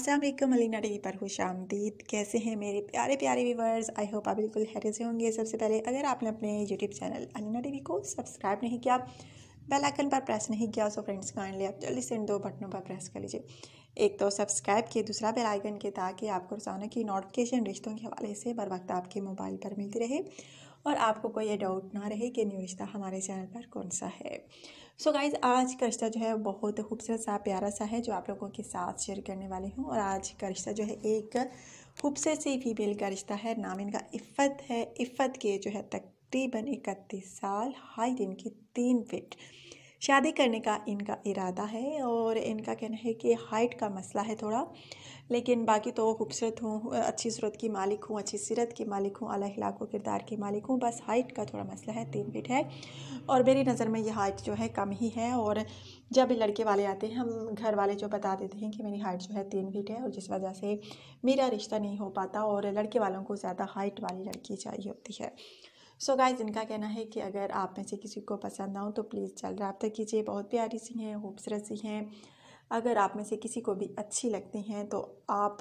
अस्सलाम वालेकुम मलीना टीवी पर खुशामदीद। कैसे हैं मेरे प्यारे प्यारे व्यूवर्स? आई होप आप बिल्कुल खैरियत से होंगे। सबसे पहले अगर आपने अपने यूट्यूब चैनल मलीना टीवी को सब्सक्राइब नहीं किया, बेल आइकन पर प्रेस नहीं किया, सो फ्रेंड्स काइंडली आप जल्दी से इन दो बटनों पर प्रेस कर लीजिए। एक तो सब्सक्राइब किए, दूसरा बेल आइकन के, ताकि आपको रोज़ाना की नोटिफिकेशन रिश्तों के हवाले से बर वक्त आपके मोबाइल पर मिलती रहे और आपको कोई ये डाउट ना रहे कि न्यू रिश्ता हमारे चैनल पर कौन सा है। सो गाइज़, आज का रिश्ता जो है बहुत खूबसूरत सा प्यारा सा है जो आप लोगों के साथ शेयर करने वाली हूँ। और आज का रिश्ता जो है एक खूबसूरत सी फीमेल का रिश्ता है। नाम इनका इफ़त है। इफ़त के जो है तकरीबन 31 साल, हाइट इनकी 3 फीट। शादी करने का इनका इरादा है और इनका कहना है कि हाइट का मसला है थोड़ा, लेकिन बाकी तो खूबसूरत हूँ, अच्छी सूरत की मालिक हूँ, अच्छी सीरत की मालिक हूँ, अल्लाह अखलाक व किरदार की मालिक हूँ। बस हाइट का थोड़ा मसला है, 3 फीट है और मेरी नज़र में ये हाइट जो है कम ही है। और जब लड़के वाले आते हैं, हम घर वाले जो बता देते हैं कि मेरी हाइट जो है 3 फीट है, और जिस वजह से मेरा रिश्ता नहीं हो पाता और लड़के वालों को ज़्यादा हाइट वाली लड़की चाहिए होती है। सो गाइज़, इनका कहना है कि अगर आप में से किसी को पसंद आऊँ तो प्लीज़ जल्द रब्ता कीजिए। बहुत प्यारी सी हैं, खूबसूरत सी हैं। अगर आप में से किसी को भी अच्छी लगती हैं तो आप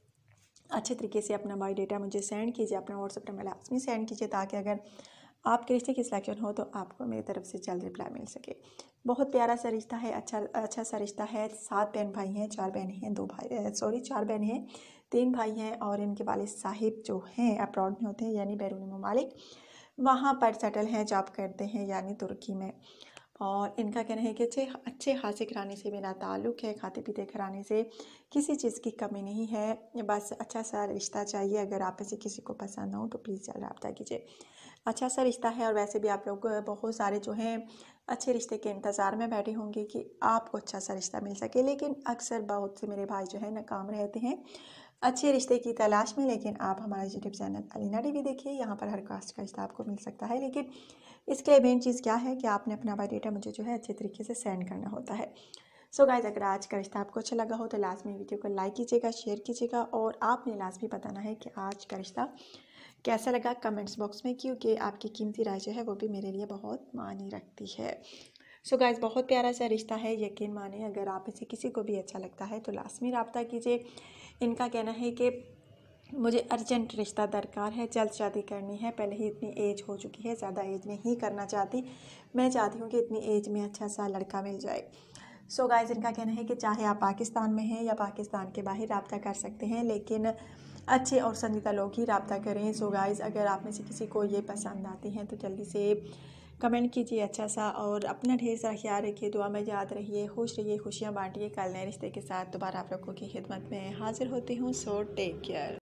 अच्छे तरीके से अपना बायोडाटा मुझे सेंड कीजिए, अपना व्हाट्सएप नंबर लाजमी सेंड कीजिए, ताकि अगर आपके रिश्ते की सिलेक्शन हो तो आपको मेरी तरफ से जल्द रिप्लाई मिल सके। बहुत प्यारा सा रिश्ता है, अच्छा सा रिश्ता है। 7 बहन भाई हैं, 4 बहनें हैं, 4 बहनें हैं, 3 भाई हैं। और इनके वालिद साहिब जो हैं अब्रॉड में होते हैं, यानी बैरून ममालिक, वहाँ पर सेटल हैं, जॉब करते हैं, यानी तुर्की में। और इनका कहना है कि अच्छे खासे घराने से मेरा ताल्लुक़ है, खाते पीते घराने से, किसी चीज़ की कमी नहीं है, बस अच्छा सा रिश्ता चाहिए। अगर आप में से किसी को पसंद हो तो प्लीज़ जल्द रब्ता कीजिए। अच्छा सा रिश्ता है। और वैसे भी आप लोग बहुत सारे जो हैं अच्छे रिश्ते के इंतज़ार में बैठे होंगे कि आपको अच्छा सा रिश्ता मिल सके, लेकिन अक्सर बहुत से मेरे भाई जो है नाकाम रहते हैं अच्छे रिश्ते की तलाश में। लेकिन आप हमारा यूट्यूब चैनल मलीना टीवी देखिए, यहाँ पर हर कास्ट का रिश्ता आपको मिल सकता है। लेकिन इसके लिए मेन चीज़ क्या है कि आपने अपना बायोडाटा मुझे जो है अच्छे तरीके से सेंड करना होता है। सो गाइज, अगर आज का रिश्ता आपको अच्छा लगा हो तो लाजमी वीडियो को लाइक कीजिएगा, शेयर कीजिएगा, और आपने लाजमी बताना है कि आज का रिश्ता कैसा लगा कमेंट्स बॉक्स में, क्योंकि आपकी कीमती राय जो है वो भी मेरे लिए बहुत मायने रखती है। सो गाइज़, बहुत प्यारा सा रिश्ता है, यकीन माने। अगर आप में से किसी को भी अच्छा लगता है तो लाजमी रब्ता कीजिए। इनका कहना है कि मुझे अर्जेंट रिश्ता दरकार है, जल्द शादी करनी है, पहले ही इतनी एज हो चुकी है, ज़्यादा एज नहीं करना चाहती। मैं चाहती हूँ कि इतनी एज में अच्छा सा लड़का मिल जाए। सो गाइज़, इनका कहना है कि चाहे आप पाकिस्तान में हैं या पाकिस्तान के बाहर रब्ता कर सकते हैं, लेकिन अच्छे और पसंदीदा लोग ही रब्ता करें। सो गाइज़, अगर आप में से किसी को ये पसंद आते हैं तो जल्दी से कमेंट कीजिए अच्छा सा, और अपना ढेर सारा ख्याल रखिए, दुआ में याद रहिए, खुश रहिए, खुशियाँ बांटिए। कल नए रिश्ते के साथ दोबारा आप लोगों की खिदमत में हाजिर होती हूँ। So take care.